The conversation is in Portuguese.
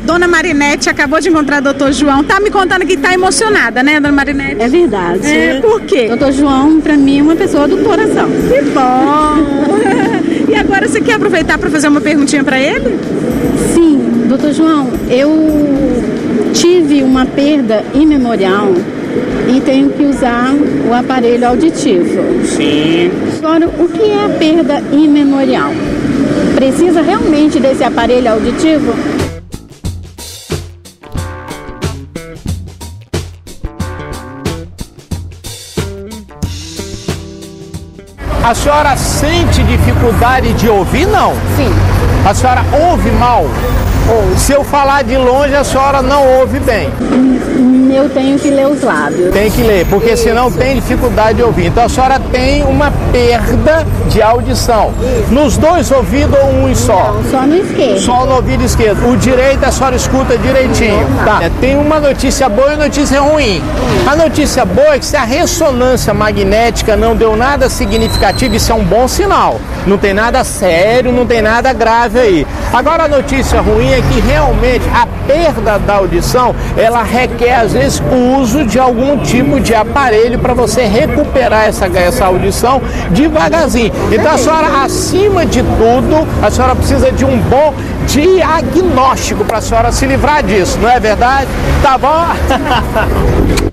Dona Marinete acabou de encontrar o doutor João. Tá me contando que tá emocionada, né, Dona Marinete? É verdade. Por quê? Doutor João, para mim, é uma pessoa do coração. Que bom! E agora você quer aproveitar para fazer uma perguntinha para ele? Sim, doutor João, eu tive uma perda imemorial e tenho que usar o aparelho auditivo. Sim. Agora, o que é a perda imemorial? Precisa realmente desse aparelho auditivo? A senhora sente dificuldade de ouvir, não? Sim. A senhora ouve mal? Se eu falar de longe, a senhora não ouve bem. Eu tenho que ler os lábios. Tem que ler, porque senão tem dificuldade de ouvir. Então a senhora tem uma perda de audição. Nos dois ouvidos ou um só? Não, só no esquerdo. Só no ouvido esquerdo. O direito a senhora escuta direitinho. Tá. Tem uma notícia boa e notícia ruim. A notícia boa é que se a ressonância magnética não deu nada significativo, isso é um bom sinal. Não tem nada sério, não tem nada grave aí. Agora a notícia ruim é que realmente a perda da audição, ela requer às vezes o uso de algum tipo de aparelho para você recuperar essa audição devagarzinho. Então a senhora, acima de tudo, a senhora precisa de um bom diagnóstico para a senhora se livrar disso, não é verdade? Tá bom?